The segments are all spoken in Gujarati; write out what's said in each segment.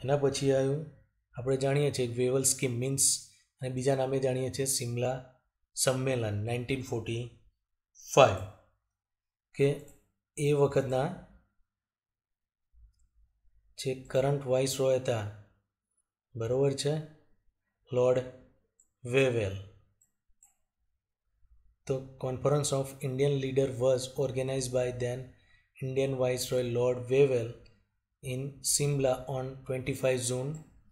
એના પછી આવ્યું આપણે જાણીએ છીએ વેવલ સ્કીમ મીન્સ અને બીજા નામે જાણીએ છીએ સિમલા સંમેલન 1945 કે એ વખતના જે કરંટ વાઇસરોય હતા બરાબર છે Lord Wavell. The Conference of Indian Leader was organized by then Indian Viceroy Lord Wavell in Simla on 25 June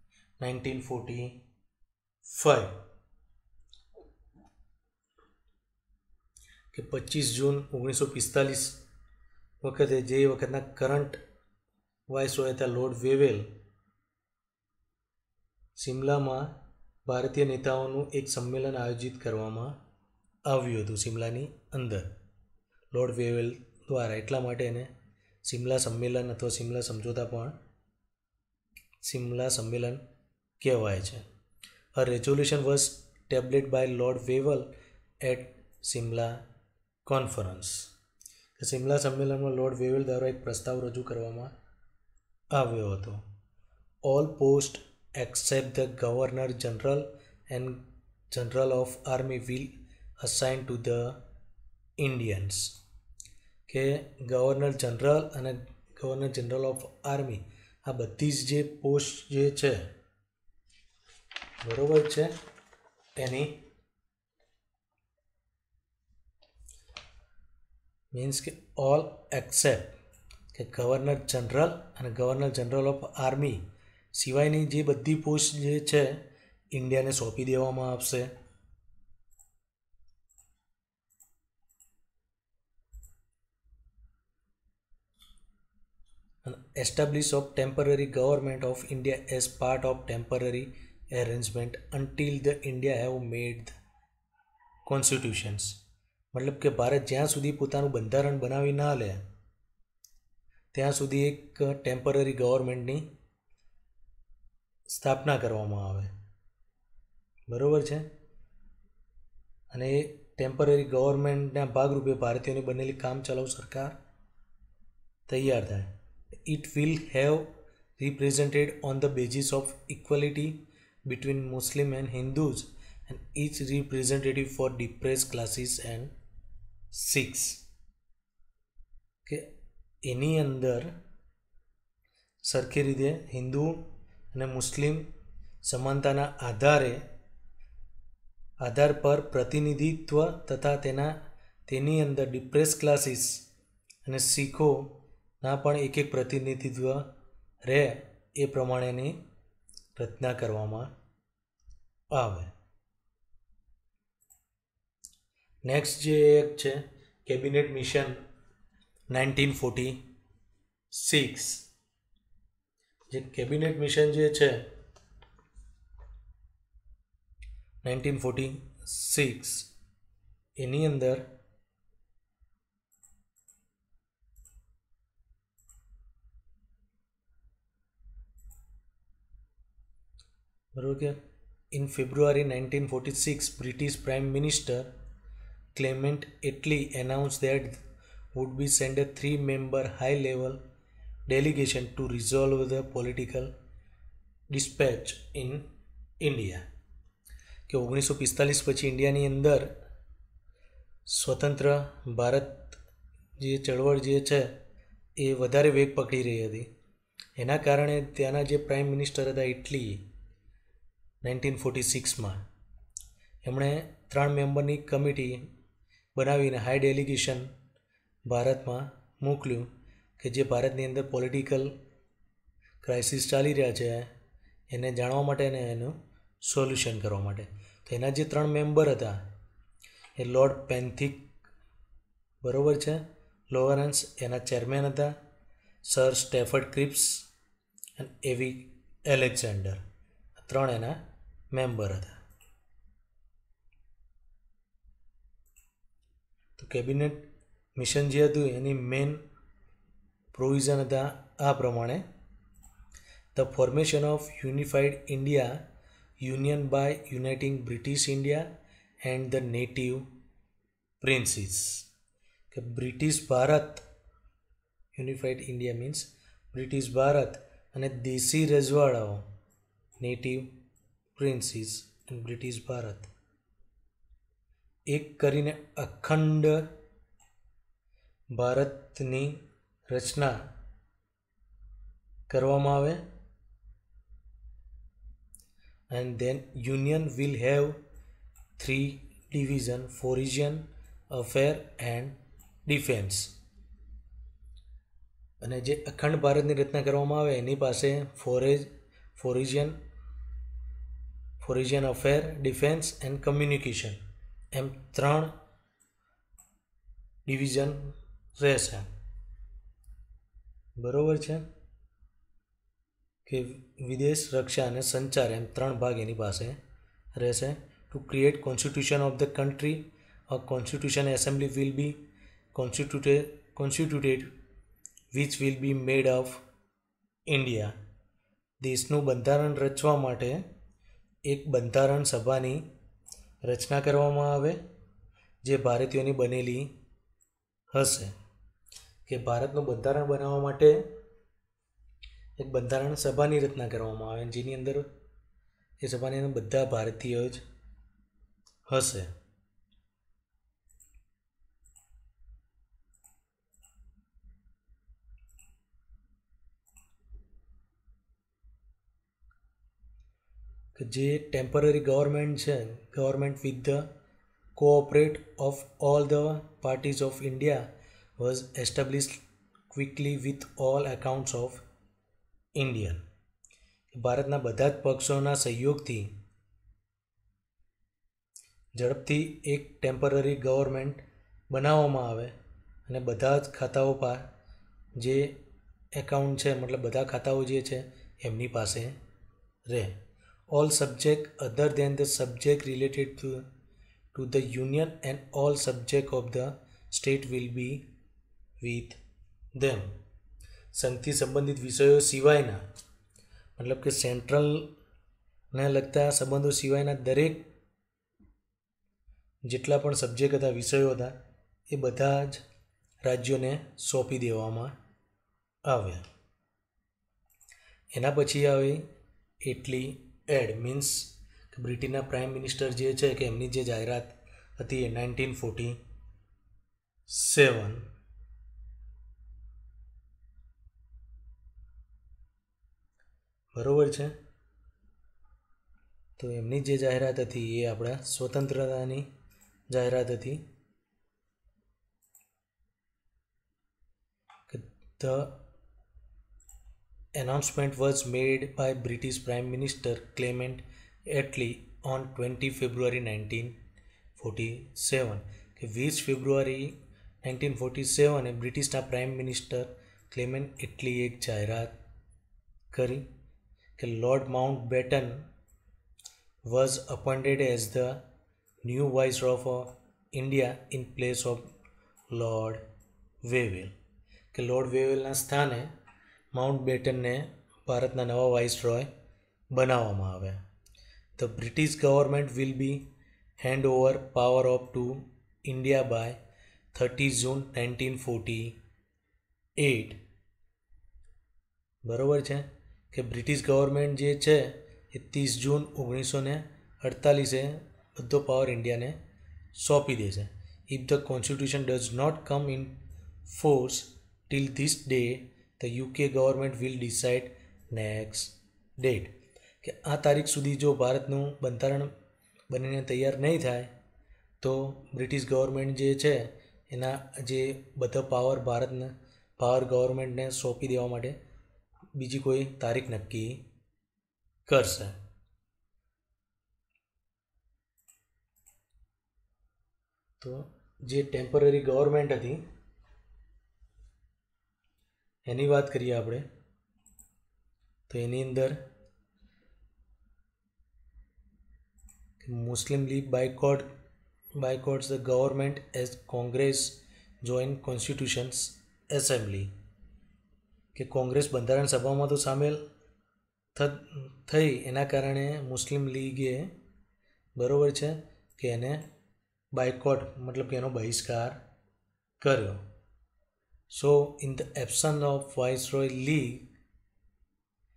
1945 કે 25 જૂન 1945 વખતે જે વખતના કરંટ વાઇસરોય હતા લોર્ડ વેવેલ સિમલામાં ભારતીય નેતાઓનું એક સંમેલન આયોજિત કરવામાં આવ્યું હતું સિમલાની અંદર લોર્ડ વેવેલ દ્વારા. એટલા માટે એને સિમલા સંમેલન અથવા સિમલા સમજોતા પણ સિમલા સંમેલન કહેવાય છે. A resolution was tabled by Lord Wavell at Simla conference. Simla સંમેલનમાં લોર્ડ વેવેલ દ્વારા એક પ્રસ્તાવ રજૂ કરવામાં આવ્યો હતો. All post except the Governor General and General of Army will assign to the Indians. કે ગવર્નર જનરલ અને ગવર્નર જનરલ ઓફ આર્મી આ બધી જ જે પોસ્ટ જે છે બરોબર છે એની મીન્સ કે ઓલ એક્સેપ્ટ કે ગવર્નર જનરલ અને ગવર્નર જનરલ ઓફ આર્મી સિવાયની જે બધી પોસ્ટ જે છે ઇન્ડિયાને સોંપી દેવામાં આવશે. Establish of temporary government of India as part of temporary arrangement until the India have made constitutions. મતલબ કે ભારત જ્યાં સુધી પોતાનું બંધારણ બનાવી ના લે ત્યાં સુધી એક ટેમ્પરરી ગવર્મેન્ટની સ્થાપના કરવામાં આવે બરાબર છે. અને એ ટેમ્પરરી ગવર્મેન્ટના ભાગરૂપે ભારતીયોની બનેલી કામચલાઉ સરકાર તૈયાર થાય. It will have represented on the basis of equality between Muslim and Hindus and each representative for depress classes and Sikhs. કે એની અંદર સરખી રીતે હિન્દુ અને મુસ્લિમ સમાનતાના આધાર પર પ્રતિનિધિત્વ તથા તેની અંદર ડિપ્રેસ ક્લાસીસ અને શીખોના પણ એક પ્રતિનિધિત્વ રહે એ પ્રમાણેની રચના કરવામાં આવે. નેક્સ્ટ જે એક છે કેબિનેટ મિશન 1946. જે કેબિનેટ મિશન જે છે 1946 એની અંદર બરાબર કે in February 1946 British prime minister Clement Attlee announced that would be send a 3-member high-level delegation to resolve the political dispatch in India. કે 1945 પછી ઇન્ડિયાની અંદર સ્વતંત્ર ભારત જે ચળવળ જે છે એ વધારે વેગ પકડી રહી હતી. એના કારણે ત્યાંના જે પ્રાઇમ મિનિસ્ટર હતા ઇટલી 1946માં એમણે 3 મેમ્બરની કમિટી બનાવીને હાઈ ડેલિગેશન ભારતમાં મોકલ્યું કે જે ભારતની અંદર પોલિટિકલ ક્રાઇસિસ ચાલી રહ્યા છે એને જાણવા માટે અને એનું સોલ્યુશન કરવા માટે. તો એના જે 3 મેમ્બર હતા એ લોર્ડ પેન્થિક બરાબર છે લોરેન્સ એના ચેરમેન હતા, સર સ્ટેફર્ડ ક્રિપ્સ અને એવી એલેક્ઝાન્ડર 3 એના મેમ્બર હતા. તો કેબિનેટ મિશન જે હતું એની મેઇન પ્રોવિઝન હતા આ પ્રમાણે: the formation of unified India union by uniting British India and the native princes. કે બ્રિટિશ ભારત યુનિફાઈડ ઇન્ડિયા મીન્સ બ્રિટિશ ભારત અને દેશી રજવાડાઓ નેટિવ પ્રિન્સીસ એન્ડ બ્રિટિશ ભારત એક કરીને અખંડ ભારતની રચના કરવામાં આવે. And then union will have 3 division: foreign affair and defense. અને જે અખંડ ભારતની રચના કરવામાં આવે એની પાસે foreign affair, defence and communication એમ 3 ડિવિઝન રહેશે. બરાબર છે કે વિદેશ, રક્ષા અને સંચાર એમ 3 ભાગ એની પાસે રહેશે. To create constitution of the country, a constitution assembly will be constituted which will be made of India. દેશનું બંધારણ રચવા માટે એક બંધારણ સભાની રચના કરવામાં આવે જે ભારતીયોની બનેલી હશે. કે ભારતનું બંધારણ બનાવવા માટે એક બંધારણ સભાની રચના કરવામાં આવે જેની અંદર એ સભાની અંદર બધા ભારતીયો જ હશે. કે જે ટેમ્પરરી ગવર્મેન્ટ છે, government with the cooperate of all the parties of India was established quickly with all accounts of Indian. ભારતના બધા જ પક્ષોના સહયોગથી ઝડપથી એક ટેમ્પરરી ગવર્મેન્ટ બનાવવામાં આવે અને બધા જ ખાતાઓ પર જે એકાઉન્ટ છે મતલબ બધા ખાતાઓ જે છે એમની પાસે રહે. All subject other than the subject related to the union and all subject of the state will be with them. સંઘથી સંબંધિત વિષયો સિવાયના મતલબ કે સેન્ટ્રલને લગતા સંબંધો સિવાયના દરેક જેટલા પણ સબ્જેક્ટ હતા, વિષયો હતા એ બધા જ રાજ્યોને સોંપી દેવામાં આવ્યા. એના પછી આવી એટલી એડ મીન્સ બ્રિટનના પ્રાઇમ મિનિસ્ટર જે છે કે એમની જે જાહેરાત હતી એ 1947 બરાબર છે. તો એમની જે જાહેરાત હતી એ આપણા સ્વતંત્રતાની જાહેરાત હતી. The announcement was made by British Prime Minister Clement Attlee on 20 February 1947. કે 20 ફેબ્રુઆરી 1947 એ બ્રિટિશના પ્રાઇમ મિનિસ્ટર ક્લેમેન્ટ એટલીએ એક જાહેરાત કરી કે Lord Mountbatten was appointed as the new Viceroy of India in place of Lord Wavell. કે લોર્ડ વેવેલના સ્થાને માઉન્ટ બેટનને ભારતના નવા વાઇસરોય બનાવવામાં આવ્યા. The British government will be hand over power of to India by 30 June 1948. બરાબર છે કે બ્રિટિશ ગવર્મેન્ટ જે છે એ 30 જૂન 1948 બધો પાવર ઇન્ડિયાને સોંપી દેશે. If the constitution does not come in force till this day the UK government will decide next date. કે આ તારીખ સુધી જો ભારતનું બંધારણ બનીને તૈયાર નહીં થાય તો બ્રિટિશ ગવર્મેન્ટ જે છે એના જે બધા પાવર ગવર્મેન્ટને સોંપી દેવા માટે બીજી કોઈ તારીખ નક્કી કરશે. તો જે ટેમ્પરરી ગવર્મેન્ટ હતી એની વાત કરીએ આપણે તો એની અંદર Muslim League boycotts the government as Congress join Constitutions Assembly. કે કોંગ્રેસ બંધારણ સભામાં તો સામેલ થઈ એના કારણે મુસ્લિમ લીગે બરાબર છે કે એને બાયકોટ મતલબ કે એનો બહિષ્કાર કર્યો. So, in the absence of Viceroy Lee,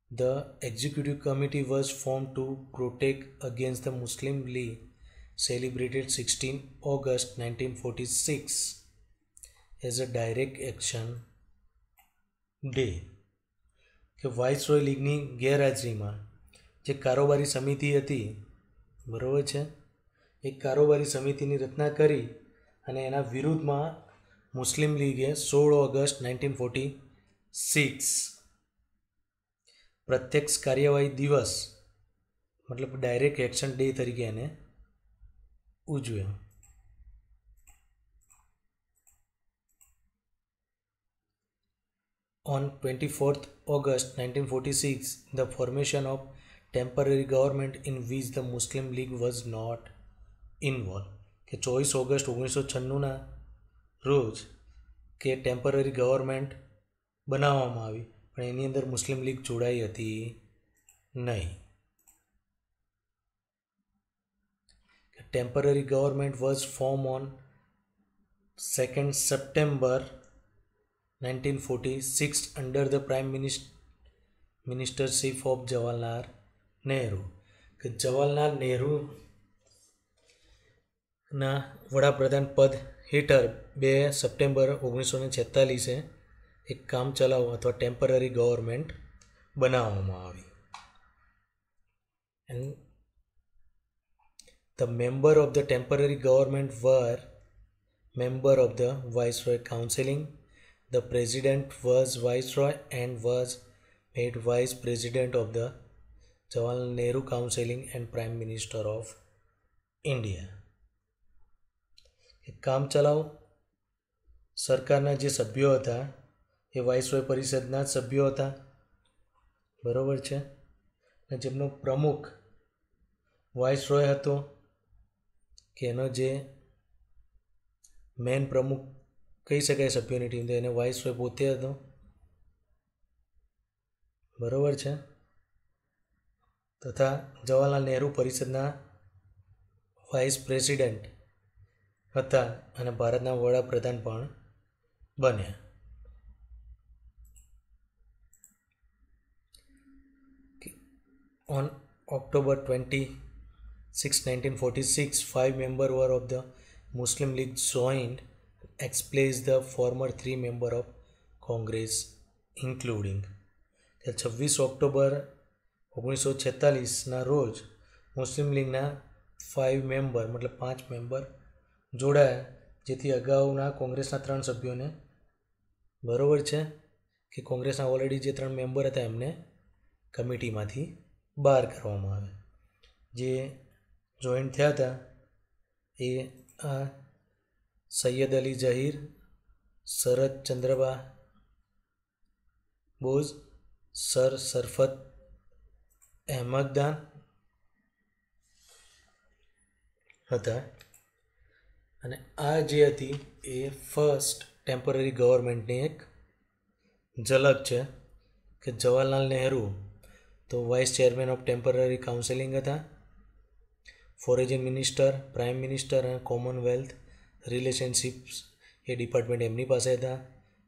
The executive committee was formed to protect against the Muslim League celebrated 16 August 1946 as a direct action day. કે વાઇસરોય લીગની ગેરહાજરીમાં જે કારોબારી સમિતિ હતી, બરાબર છે, એક કારોબારી સમિતિની રચના કરી અને એના વિરુદ્ધમાં મુસ્લિમ લીગે 16 ઓગસ્ટ 1946 પ્રત્યક્ષ કાર્યવાહી દિવસ મતલબ ડાયરેક્ટ એક્શન ડે તરીકે એને ઉજવ્યો. On 24th August 1946, the formation of temporary government in which the Muslim League was not involved. કે 24 ઓગસ્ટ 1996ના રોજ કે ટેમ્પરરી ગવર્મેન્ટ બનાવવામાં આવી પણ એની અંદર મુસ્લિમ લીગ જોડાઈ હતી નહીં. Temporary government was form on 2nd September 1946 under the Prime Ministership of Jawaharlal Nehru. કે જવાહરલાલ નહેરુના વડાપ્રધાન પદ હેઠળ 2 સપ્ટેમ્બર 1946 એક કામ ચલાવ અથવા ટેમ્પરરી ગવર્મેન્ટ બનાવવામાં આવી. And the member of the temporary government were member of the Viceroy Counseling. The president was Viceroy and was made Vice President of the Jawaharlal Nehru Counseling and Prime Minister of India. કામ ચલાવ સરકારના જે સભ્યો હતા એ વાઇસરોય પરિષદના જ સભ્યો હતા, બરાબર છે, અને જેમનો પ્રમુખ વાઇસરોય હતો કે એનો જે મેન પ્રમુખ કહી શકાય સભ્યોની ટીમ તો એને વાઇસરોય પોતે હતો, બરાબર છે, તથા જવાહરલાલ નહેરુ પરિષદના વાઇસ પ્રેસિડેન્ટ હતા અને ભારતના વડાપ્રધાન પણ બન્યા. On October 26, 1946, 5 members were of the Muslim League joined, expelled the former 3 members of Congress, including 26 October 1946ના રોજ મુસ્લિમ લીગના 5 મેમ્બર મતલબ 5 મેમ્બર જોડાયા, જેથી અગાઉના કોંગ્રેસના 3 સભ્યોને, બરાબર છે, કે કોંગ્રેસના ઓલરેડી જે 3 મેમ્બર હતા એમને કમિટીમાંથી બહાર કરવામાં આવે. જે જોઈન્ટ થયા હતા એ આ સૈયદ અલી જહીર, શરદ ચંદ્રબા બોઝ, સર સરફત અહેમદખાન હતા. અને આ જે હતી એ ફર્સ્ટ ટેમ્પરરી ગવર્મેન્ટની એક ઝલક છે કે જવાહરલાલ નહેરુ તો vice chairman of temporary counselling હતા, ફોરેન મિનિસ્ટર, પ્રાઇમ મિનિસ્ટર અને કોમનવેલ્થ રિલેશનશિપ્સ એ ડિપાર્ટમેન્ટ એમની પાસે હતા.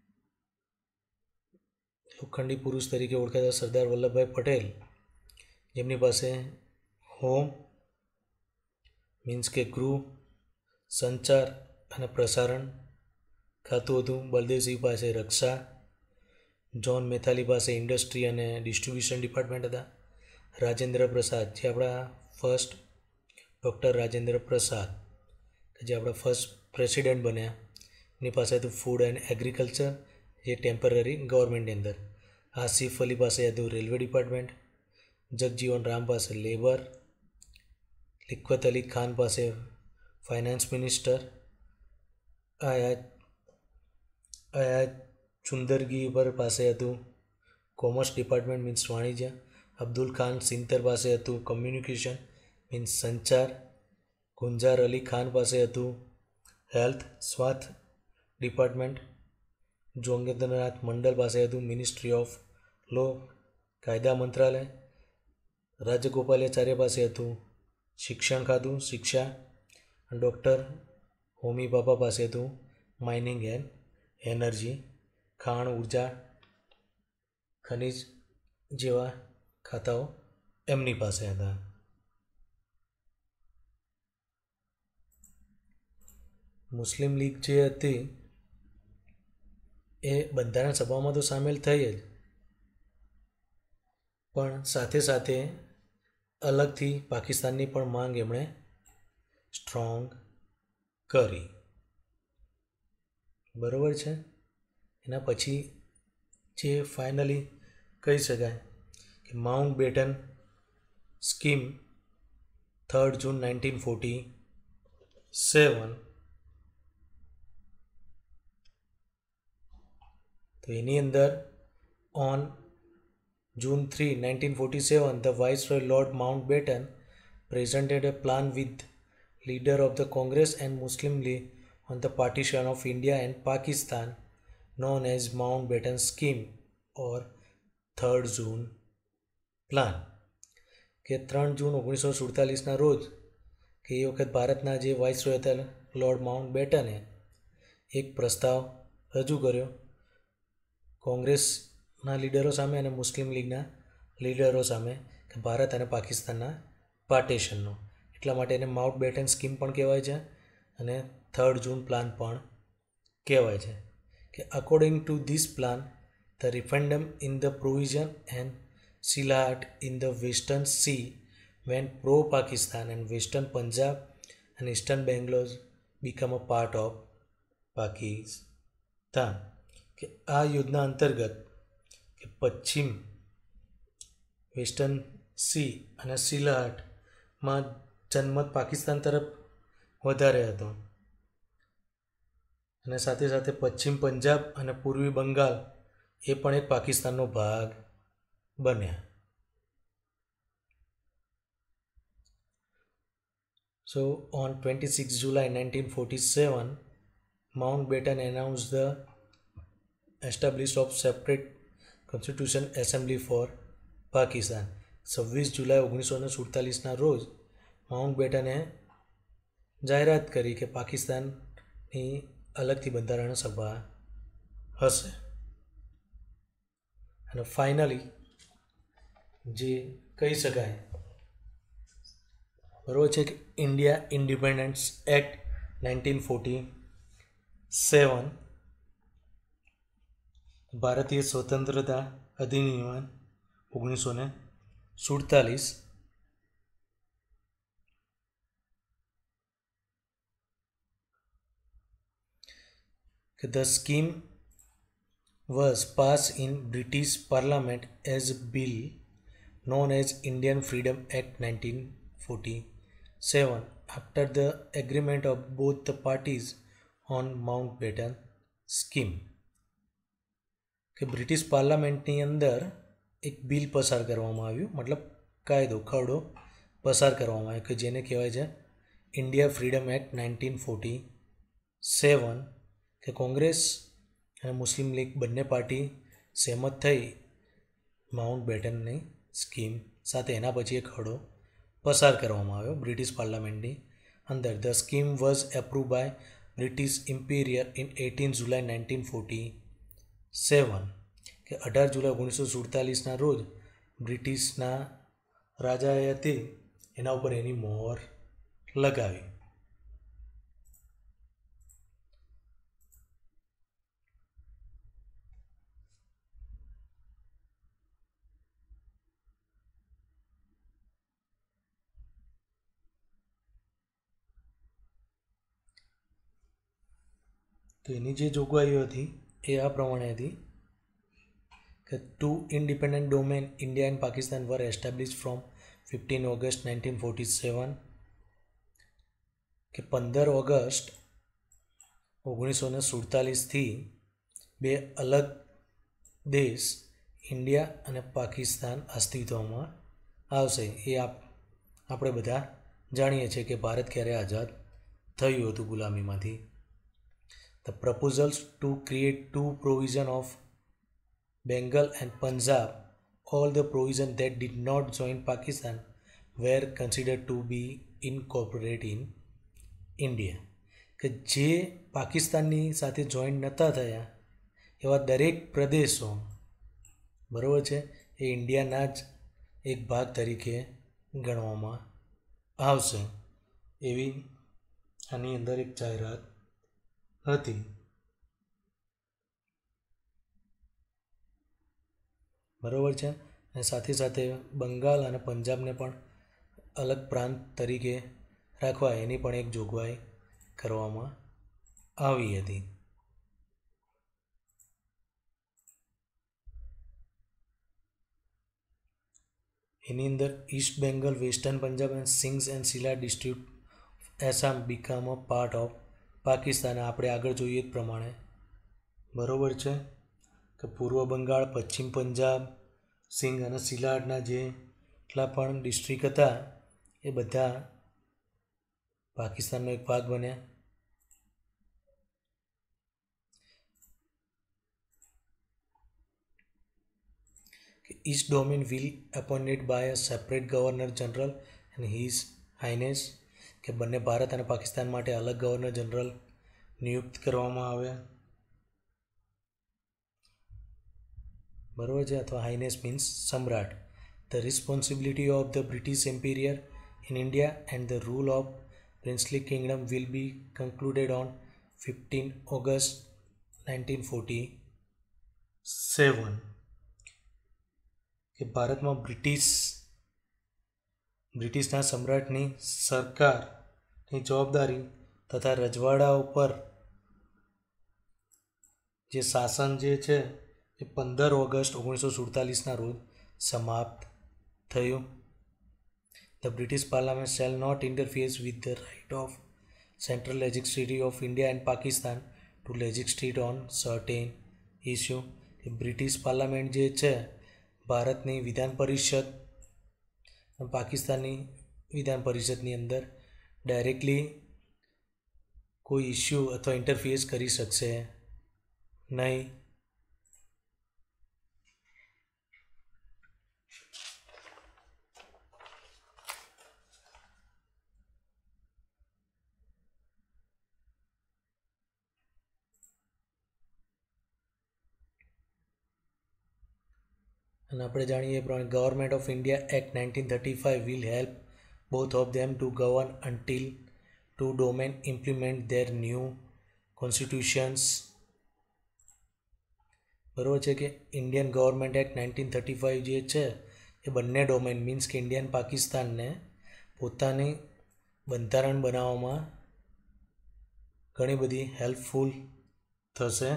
લોખંડી પુરુષ તરીકે ઓળખાતા સરદાર વલ્લભભાઈ પટેલ જેમની પાસે હોમ મીન્સ કે ગૃહ, સંચાર અને પ્રસારણ ખાતું હતું. બલદેવસિંહ પાસે રક્ષા, જ્હોન મેથાલી પાસે ઇન્ડસ્ટ્રી અને ડિસ્ટ્રીબ્યુશન ડિપાર્ટમેન્ટ હતા. રાજેન્દ્ર પ્રસાદ જે આપણા ફર્સ્ટ ડૉક્ટર રાજેન્દ્ર પ્રસાદ કે જે આપણા ફર્સ્ટ પ્રેસિડેન્ટ બન્યા એની પાસે હતું ફૂડ એન્ડ એગ્રીકલ્ચર જે ટેમ્પરરી ગવર્મેન્ટની અંદર. આસિફ અલી પાસે હતું રેલવે ડિપાર્ટમેન્ટ, જગજીવન રામ પાસે લેબર, લિખ્વત અલી ખાન પાસે ફાઇનાન્સ મિનિસ્ટર, આયાત ચુંદરગી પર પાસે હતું કોમર્સ ડિપાર્ટમેન્ટ મીન્સ વાણિજ્ય, અબ્દુલ ખાન સિંતર પાસે હતું કમ્યુનિકેશન મીન્સ સંચાર, ગુંજાર અલી ખાન પાસે હતું હેલ્થ સ્વાસ્થ્ય ડિપાર્ટમેન્ટ, જોગેન્દ્રનાથ મંડલ પાસે હતું મિનિસ્ટ્રી ઓફ લો કાયદા મંત્રાલય, રાજગોપાલાચાર્ય પાસે હતું શિક્ષણ ખાતું શિક્ષા, ડૉક્ટર હોમી બાબા પાસે હતું માઇનિંગ એન્ડ એનર્જી ખાણ ઉર્જા ખનિજ જેવા ખાતાઓ એમની પાસે હતા. મુસ્લિમ લીગ જે હતી એ બંધારણ સભામાં તો સામેલ થઈ જ, પણ સાથે સાથે અલગથી પાકિસ્તાનની પણ માંગ એમણે સ્ટ્રોંગ કરી. બરાબર છે. એના પછી જે ફાઇનલી કહી શકાય કે માઉન્ટ બેટન સ્કીમ 3 જૂન 1947, તો એની અંદર on June 3, 1947, the Viceroy Lord Mountbatten presented a plan with leader of the Congress and Muslim League on the partition of India and Pakistan, known as Mountbatten Scheme or 3rd June Plan. કે 3 જૂન 1947ના રોજ કે એ વખત ભારતના જે વાઇસરોય હતા લોર્ડ માઉન્ટબેટને એક પ્રસ્તાવ રજૂ કર્યો કોંગ્રેસના લીડરો સામે અને મુસ્લિમ લીગના લીડરો સામે કે ભારત અને પાકિસ્તાનના પાર્ટીશનનો. એટલા માટે એને માઉન્ટબેટન સ્કીમ પણ કહેવાય છે અને 3rd જૂન પ્લાન પણ કહેવાય છે. કે according to this plan the referendum in the provision and Sylhet in the western સી when pro-Pakistan and western Punjab and eastern Bangalore become a part of Pakistan. કે આ યોજના અંતર્ગત કે પશ્ચિમ વેસ્ટર્ન સી અને સિલાટમાં જનમત પાકિસ્તાન તરફ વધારે હતો અને સાથે સાથે પશ્ચિમ પંજાબ અને પૂર્વી બંગાળ એ પણ એક પાકિસ્તાનનો ભાગ બન્યા. So on 26 July 1947, Mountbatten announced the establishment of separate Constitution Assembly for Pakistan. 26 જુલાઈ 1947ના રોજ માઉન્ટબેટને જાહેરાત કરી કે પાકિસ્તાનની અલગથી બંધારણ સભા હશે. અને ફાઇનલી જે કહી શકાય બરાબર છે કે ઇન્ડિયા ઇન્ડિપેન્ડન્સ એક્ટ 1947, ભારતીય સ્વતંત્રતા અધિનિયમ 1947, the scheme was passed in British Parliament as a bill known as Indian Freedom Act 1947 after the agreement of both the parties on Mountbatten scheme. કે બ્રિટિશ પાર્લામેન્ટની અંદર એક બિલ પસાર કરવામાં આવ્યું, મતલબ કાયદો ખરડો પસાર કરવામાં આવ્યો કે જેને કહેવાય છે ઇન્ડિયા ફ્રીડમ એક્ટ 1947. કે કોંગ્રેસ અને મુસ્લિમ લીગ બંને પાર્ટી સહેમત થઈ માઉન્ટબેટનની સ્કીમ સાથે. એના પછી એક ખરડો પસાર કરવામાં આવ્યો બ્રિટિશ પાર્લામેન્ટની અંદર. The scheme was approve by British emperor in 18 July 1947. કે 18 જુલાઈ 1947ના રોજ બ્રિટિશના રાજાએ હતી એના ઉપર એની મોહર લગાવી. તો એની જે જોગવાઈઓ હતી એ આ પ્રમાણે હતી કે 2 independent domain India and Pakistan were established from 15 August 1947. કે 15 ઓગસ્ટ 1947થી બે અલગ દેશ ઇન્ડિયા અને પાકિસ્તાન અસ્તિત્વમાં આવશે. એ આપણે બધા જાણીએ છીએ કે ભારત ક્યારે આઝાદ થયું હતું ગુલામીમાંથી. The proposals to create two provision of Bengal and Punjab, all the provisions that did not join Pakistan were considered to be incorporated in India. કે જે પાકિસ્તાનની સાથે જોઈન્ટ નહોતા થયા એવા દરેક પ્રદેશો બરાબર છે એ ઇન્ડિયાના જ એક ભાગ તરીકે ગણવામાં આવશે એવી આની અંદર એક જાહેરાત હતી. બરાબર છે. અને સાથે સાથે બંગાળ અને પંજાબને પણ અલગ પ્રાંત તરીકે રાખવા એની પણ એક જોગવાઈ કરવામાં આવી હતી. એની અંદર East Bengal, western Punjab and Sindh and Sylhet district Assam become a part of Pakistan. આપણે આગળ જોઈએ જ પ્રમાણે બરાબર છે કે પૂર્વ બંગાળ, પશ્ચિમ પંજાબ, સિંઘ અને સિલાટના જેટલા પણ ડિસ્ટ્રિક્ટ હતા એ બધા પાકિસ્તાનનો એક ભાગ બન્યા. Each domain will appointed by a separate governor general and his highness. કે બંને ભારત અને પાકિસ્તાન માટે અલગ ગવર્નર જનરલ નિયુક્ત કરવામાં આવ્યા. બરોબર છે. અથવા હાઇનેસ મીન્સ સમ્રાટ. The responsibility of the British emperor in India and the rule of princely kingdom will be concluded on 15 August 1947. કે ભારતમાં બ્રિટિશના સમ્રાટની સરકારની જવાબદારી તથા રજવાડા ઉપર જે શાસન જે છે એ 15 ઓગસ્ટ 1947ના રોજ સમાપ્ત થયું. The British parliament shall not interfere with the right of central legislative of India and Pakistan to legislate on certain issue. British parliament જે છે ભારતની વિધાન પરિષદ પાકિસ્તાનની વિધાન પરિષદની અંદર ડાયરેક્ટલી કોઈ ઇસ્યુ અથવા ઇન્ટરફિયર કરી શકશે નહીં. અને આપણે જાણીએ પ્રમાણે government of India act 1935 will help both of them to govern until two domain implement their new constitutions. બરાબર છે કે ઇન્ડિયન ગવર્મેન્ટ એક્ટ 1935 જે છે એ બંને ડોમેન મીન્સ કે ઇન્ડિયન પાકિસ્તાનને પોતાની બંધારણ બનાવવામાં ઘણી બધી હેલ્પફુલ થશે.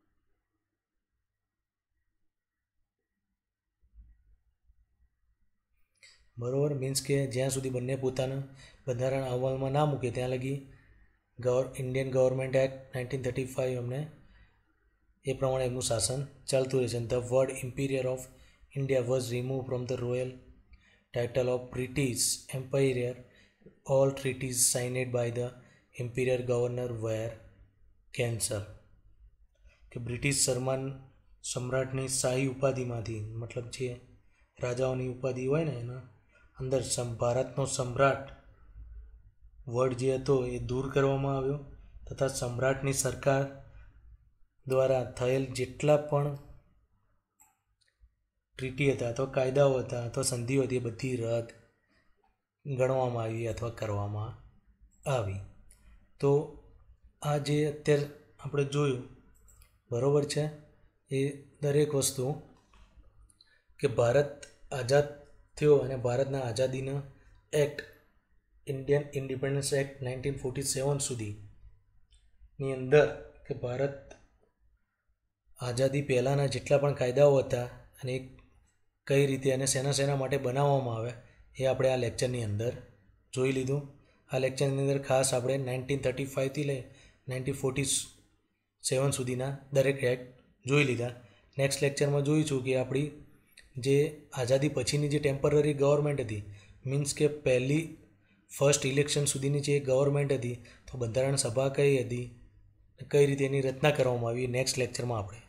બરાબર મીન્સ કે જ્યાં સુધી બંને પોતાનું બંધારણ અમલમાં ના મૂકે ત્યાં લગી ઇન્ડિયન ગવર્મેન્ટ એક્ટ 1935 અમને એ પ્રમાણે એમનું શાસન ચાલતું રહેશે. The word emperor of India was remove from the royal title of British empire. All treaties signed by the emperor governor were cancel. કે બ્રિટિશ સમ્રાટની શાહી ઉપાધિમાંથી મતલબ જે રાજાઓની ઉપાધિ હોય ને એના અંદર ભારતનો સમ્રાટ વર્ડ જે હતો એ દૂર કરવામાં આવ્યો તથા સમ્રાટની સરકાર દ્વારા થયેલ જેટલા પણ ટ્રીટી હતા અથવા કાયદાઓ હતા અથવા સંધિઓ હતી એ બધી રદ ગણવામાં આવી અથવા કરવામાં આવી. તો આ જે અત્યારે આપણે જોયું બરાબર છે એ દરેક વસ્તુ કે ભારત આઝાદ થયો અને ભારતના આઝાદીના એક્ટ ઇન્ડિયન ઇન્ડિપેન્ડન્સ એક્ટ 1947 સુધીની અંદર કે ભારત આઝાદી પહેલાંના જેટલા પણ કાયદાઓ હતા અને કઈ રીતે અને શેના માટે બનાવવામાં આવ્યા એ આપણે આ લેક્ચરની અંદર જોઈ લીધું. આ લેક્ચરની અંદર ખાસ આપણે 1935થી લઈ 1947 સુધીના દરેક એક્ટ જોઈ લીધા. નેક્સ્ટ લેક્ચરમાં જોઈશું કે આપણી જે આઝાદી પછીની જે ટેમ્પરરી ગવર્મેન્ટ હતી મીન્સ કે ફર્સ્ટ ઇલેક્શન સુધીની જે ગવર્મેન્ટ હતી તો બંધારણ સભા કઈ હતી કઈ રીતે એની રચના કરવામાં આવી નેક્સ્ટ લેક્ચરમાં આપણે